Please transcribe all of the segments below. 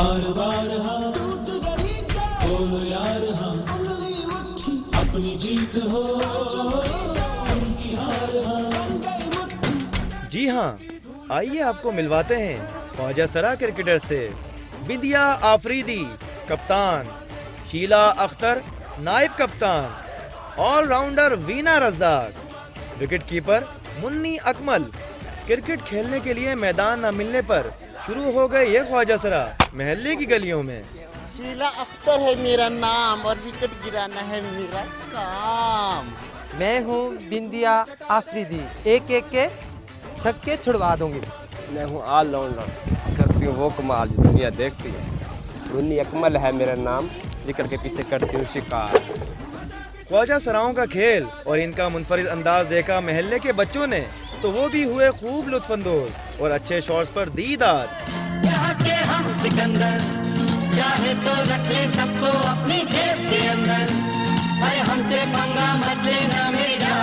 बार बार हाँ टूट गई बोलो यार हाँ उंगली मुट्ठी अपनी जीत हो उनकी हार हाँ बन गई मुट्ठी। जी हाँ, आइए आपको मिलवाते हैं ख्वाजा सरा क्रिकेटर से। बिंदिया आफरीदी कप्तान, शीला अख्तर नायब कप्तान, allrounder Veena Razzaq, wicket keeper Munni Akmal. Cricket खेलने के लिए मैदान न मिलने पर शुरू हो गए ये ख्वाजा सरा महल्ले की गलियों में। शीला अख्तर है मेरा नाम और विकेट गिराना है मेरा काम। मैं हूँ बिंदिया आफरीदी, एक एक के छक्के छुड़वा दूंगी। मैं हूँ ऑलराउंडर, करती हूँ वो कमाल जो दुनिया देखती है। मुन्नी अकमल है मेरा नाम, विकेट के पीछे करती हूँ शिकार। ख्वाजा सराओं का खेल और इनका मुनफरिद अंदाज देखा महल्ले के बच्चों ने तो वो भी हुए खूब लुत्फानंदोज और अच्छे शॉट्स पर दीदार। यहाँ के हम सिकंदर, चाहे तो रख ले सबको अपनी जेब के अंदर, भाई हमसे पंगा मत लेना मेरा।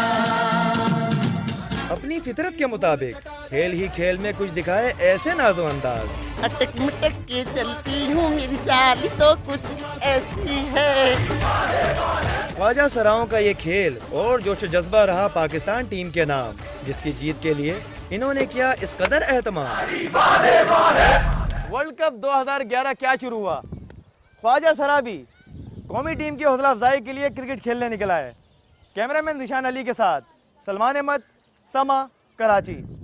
अपनी फितरत के मुताबिक खेल ही खेल में कुछ दिखाए ऐसे नाजो अंदाज। अटक मटक के चलती हूँ मेरी चाल तो कुछ ऐसी है। ख्वाजा सराओं का ये खेल और जोश जज्बा रहा पाकिस्तान टीम के नाम, जिसकी जीत के लिए इन्होंने किया इस कदर एहतमाम। वर्ल्ड कप 2011 क्या शुरू हुआ, ख्वाजा सरा भी कौमी टीम की हौसला अफजाई के लिए क्रिकेट खेलने निकला है। कैमरामैन निशान अली के साथ सलमान अहमद, समा, कराची।